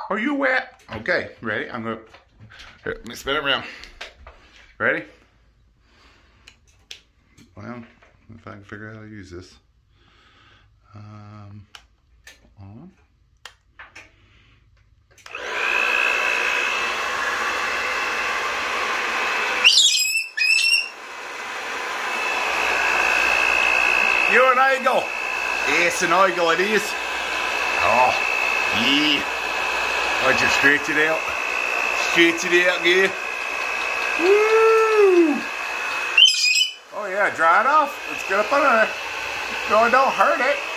Are you wet? Okay, ready? I'm gonna, here, let me spin it around. Ready? Well, if I can figure out how to use this. On. You're an eagle. Yes, an eagle it is. Oh, yeah. I just stretch it out. Stretch it out, yeah. Woo! Oh yeah, dry it off. Let's get up under there. No, don't hurt it.